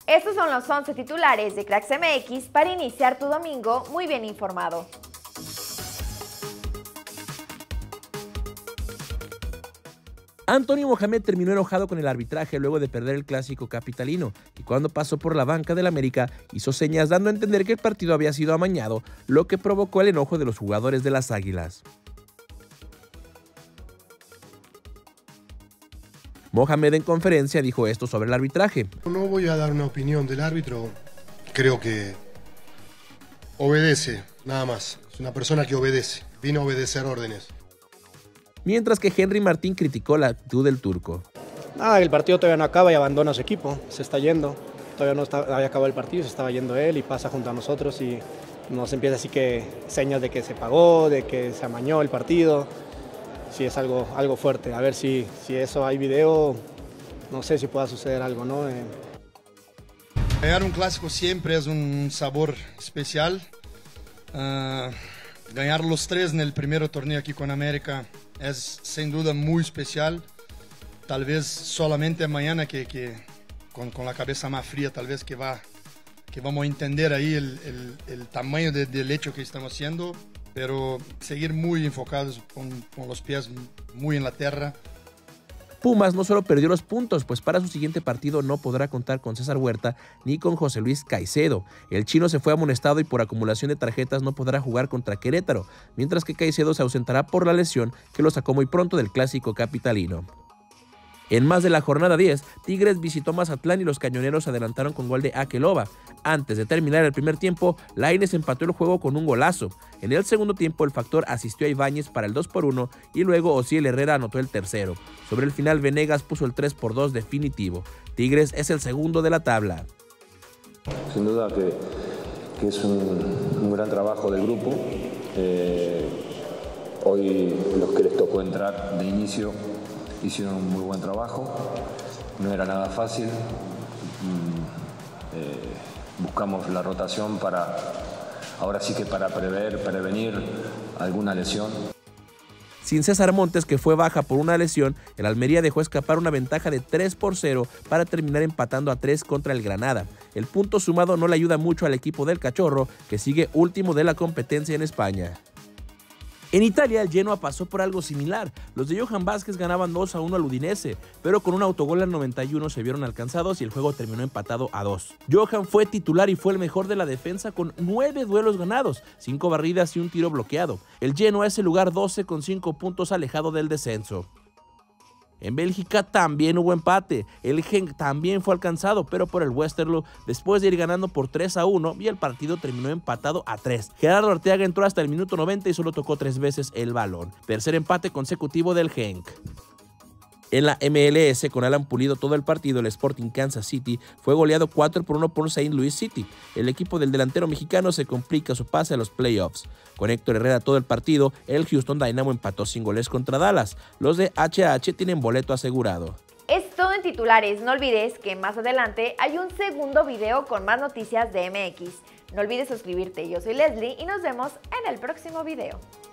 Estos son los 11 titulares de Cracks MX para iniciar tu domingo muy bien informado. Antonio Mohamed terminó enojado con el arbitraje luego de perder el clásico capitalino y cuando pasó por la banca del América hizo señas dando a entender que el partido había sido amañado, lo que provocó el enojo de los jugadores de las Águilas. Mohamed en conferencia dijo esto sobre el arbitraje. No voy a dar una opinión del árbitro, creo que obedece, nada más. Es una persona que obedece, vino a obedecer órdenes. Mientras que Henry Martín criticó la actitud del turco. El partido todavía no acaba y abandona a su equipo, se está yendo. Todavía no había acabado el partido, se estaba yendo él y pasa junto a nosotros y nos empieza así que señas de que se pagó, de que se amañó el partido. Sí, es algo fuerte. A ver si eso hay video, no sé si pueda suceder algo, ¿no? Ganar un clásico siempre es un sabor especial. Ganar los 3 en el primer torneo aquí con América es sin duda muy especial. Tal vez solamente mañana con la cabeza más fría, tal vez que vamos a entender ahí el tamaño del hecho que estamos haciendo. Pero seguir muy enfocados con los pies muy en la tierra. Pumas no solo perdió los puntos, pues para su siguiente partido no podrá contar con César Huerta ni con José Luis Caicedo. El chino se fue amonestado y por acumulación de tarjetas no podrá jugar contra Querétaro, mientras que Caicedo se ausentará por la lesión que lo sacó muy pronto del clásico capitalino. En más de la jornada 10, Tigres visitó Mazatlán y los cañoneros adelantaron con gol de Akeloba. Antes de terminar el primer tiempo, Lainez empató el juego con un golazo. En el segundo tiempo, el Factor asistió a Ibáñez para el 2-1 y luego Osiel Herrera anotó el tercero. Sobre el final, Venegas puso el 3-2 definitivo. Tigres es el segundo de la tabla. Sin duda que es un gran trabajo del grupo. Hoy los que les tocó entrar de inicio hicieron un muy buen trabajo, no era nada fácil, buscamos la rotación ahora sí que para prevenir alguna lesión. Sin César Montes, que fue baja por una lesión, el Almería dejó escapar una ventaja de 3-0 para terminar empatando a 3 contra el Granada. El punto sumado no le ayuda mucho al equipo del Cachorro, que sigue último de la competencia en España. En Italia, el Genoa pasó por algo similar. Los de Johan Vázquez ganaban 2-1 al Udinese, pero con un autogol al 91 se vieron alcanzados y el juego terminó empatado a 2. Johan fue titular y fue el mejor de la defensa con 9 duelos ganados, 5 barridas y un tiro bloqueado. El Genoa es el lugar 12 con 5 puntos alejado del descenso. En Bélgica también hubo empate, el Genk también fue alcanzado, pero por el Westerlo después de ir ganando por 3-1 y el partido terminó empatado a 3. Gerardo Arteaga entró hasta el minuto 90 y solo tocó 3 veces el balón. Tercer empate consecutivo del Genk. En la MLS, con Alan Pulido todo el partido, el Sporting Kansas City fue goleado 4-1 por St. Louis City. El equipo del delantero mexicano se complica su pase a los playoffs. Con Héctor Herrera todo el partido, el Houston Dynamo empató sin goles contra Dallas. Los de HH tienen boleto asegurado. Es todo en titulares. No olvides que más adelante hay un segundo video con más noticias de MX. No olvides suscribirte. Yo soy Leslie y nos vemos en el próximo video.